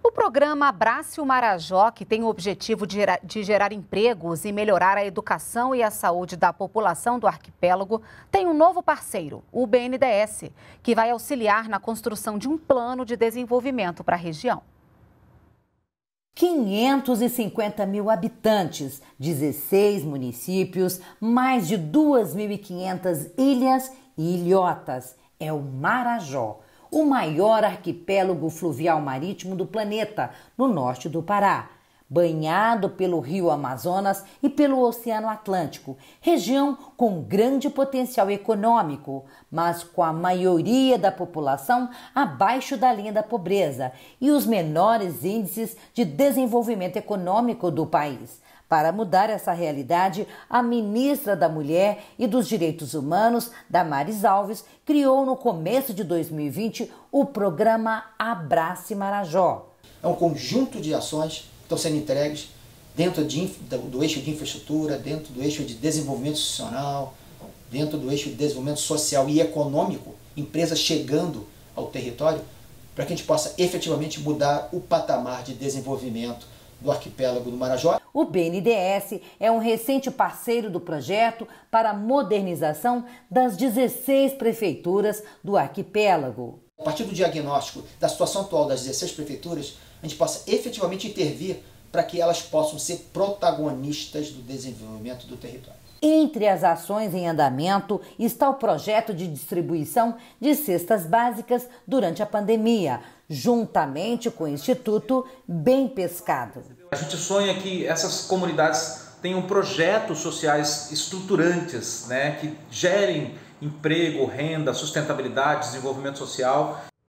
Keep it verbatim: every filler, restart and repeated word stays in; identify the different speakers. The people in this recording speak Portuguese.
Speaker 1: O programa Abrace o Marajó, que tem o objetivo de gerar, de gerar empregos e melhorar a educação e a saúde da população do arquipélago, tem um novo parceiro, o B N D E S, que vai auxiliar na construção de um plano de desenvolvimento para a região.
Speaker 2: quinhentos e cinquenta mil habitantes, dezesseis municípios, mais de duas mil e quinhentas ilhas e ilhotas. É o Marajó, o maior arquipélago fluvial marítimo do planeta, no norte do Pará, banhado pelo rio Amazonas e pelo Oceano Atlântico, região com grande potencial econômico, mas com a maioria da população abaixo da linha da pobreza e os menores índices de desenvolvimento econômico do país. Para mudar essa realidade, a ministra da Mulher e dos Direitos Humanos, Damares Alves, criou no começo de dois mil e vinte o programa Abrace Marajó.
Speaker 3: É um conjunto de ações que estão sendo entregues dentro de, do eixo de infraestrutura, dentro do eixo de desenvolvimento institucional, dentro do eixo de desenvolvimento social e econômico, empresas chegando ao território, para que a gente possa efetivamente mudar o patamar de desenvolvimento do arquipélago do Marajó.
Speaker 2: O B N D E S é um recente parceiro do projeto para a modernização das dezesseis prefeituras do arquipélago.
Speaker 3: A partir do diagnóstico da situação atual das dezesseis prefeituras, a gente possa efetivamente intervir para que elas possam ser protagonistas do desenvolvimento do território.
Speaker 2: Entre as ações em andamento está o projeto de distribuição de cestas básicas durante a pandemia, juntamente com o Instituto Bem Pescado.
Speaker 4: A gente sonha que essas comunidades tenham projetos sociais estruturantes, né, que gerem emprego, renda, sustentabilidade, desenvolvimento social.